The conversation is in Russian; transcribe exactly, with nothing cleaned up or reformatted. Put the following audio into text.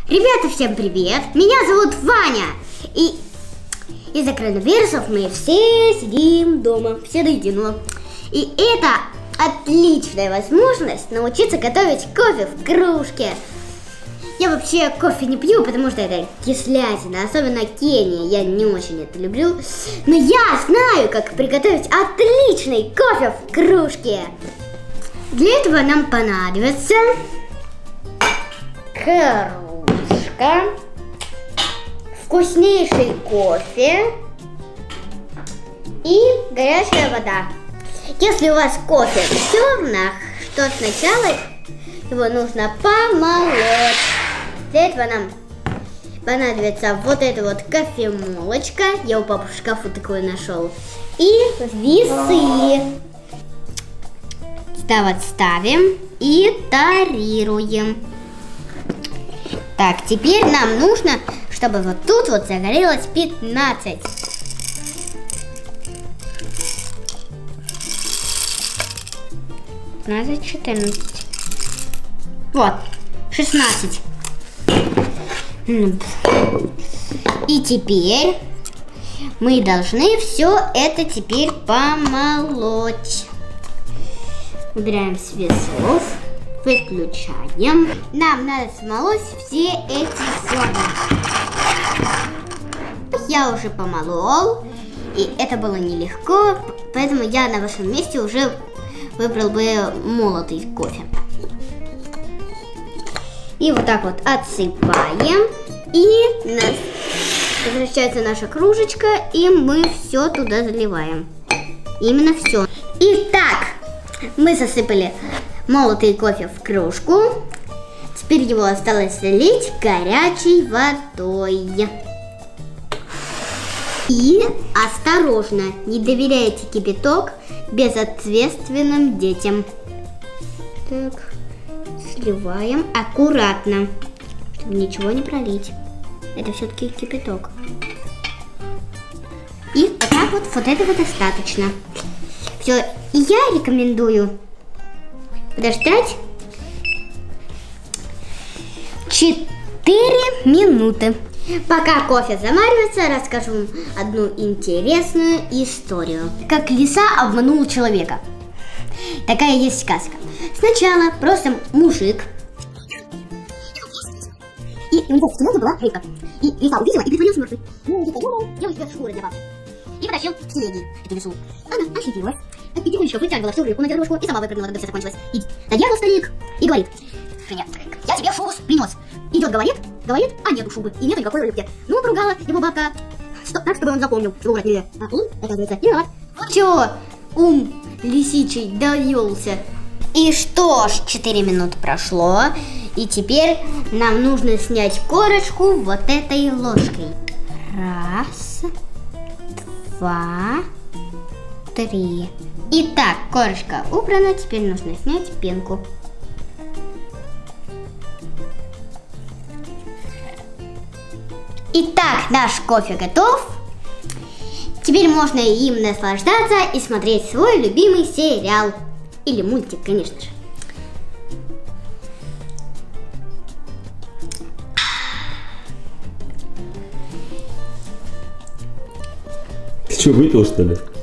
Ребята, всем привет! Меня зовут Ваня. И из-за коронавирусов мы все сидим дома, все до единого. И это отличная возможность научиться готовить кофе в кружке. Я вообще кофе не пью, потому что это кислятина, особенно Кения, я не очень это люблю. Но я знаю, как приготовить отличный кофе в кружке. Для этого нам понадобится кружка, вкуснейший кофе и горячая вода. Если у вас кофе в зернах, то сначала его нужно помолоть. Для этого нам понадобится вот эта вот кофемолочка. Я у папы в шкафу такую нашел. И весы. Сюда вот ставим и тарируем. Так, теперь нам нужно, чтобы вот тут вот загорелось пятнадцать. пятнадцать, четырнадцать. Вот, шестнадцать. И теперь мы должны все это теперь помолоть. Убираем с весов, выключаем. Нам надо смолоть все эти зерна. Я уже помолол, и это было нелегко, поэтому я на вашем месте уже выбрал бы молотый кофе. И вот так вот отсыпаем. И нас возвращается наша кружечка, и мы все туда заливаем. Именно все. Итак, мы засыпали молотый кофе в кружку. Теперь его осталось залить горячей водой. И осторожно, не доверяйте кипяток безответственным детям. Так, сливаем аккуратно, чтобы ничего не пролить. Это все-таки кипяток. И вот так вот, вот этого достаточно. Все, и я рекомендую подождать четыре минуты. Пока кофе замаривается, расскажу вам одну интересную историю. Как лиса обманула человека. Такая есть сказка. Сначала просто мужик. И у него в темноте была рыбка. И лиса увидела и притворился мертвой. Ну, где-то думал, делай себе шкуры для баб. И потащил к телеге эту лису. Она ощутилась. Так потихонечку вытягивала всю рыбку на дорожку и сама выпрыгнула, когда все закончилось. И доехал старик и говорит: Женя, я тебе шубу принес. Идет, говорит, говорит, а нету шубы и нет никакой рыбки. Ну, поругала его бабка, что, так, чтобы он запомнил, что врать нельзя. А он, оказывается, не рад. Чё, ум лисичий довелся. И что ж, четыре минуты прошло, и теперь нам нужно снять корочку вот этой ложкой. Раз, два, три. Итак, корочка убрана, теперь нужно снять пенку. Итак, наш кофе готов. Теперь можно им наслаждаться и смотреть свой любимый сериал. Или мультик, конечно же. Ты что, выпил, что ли?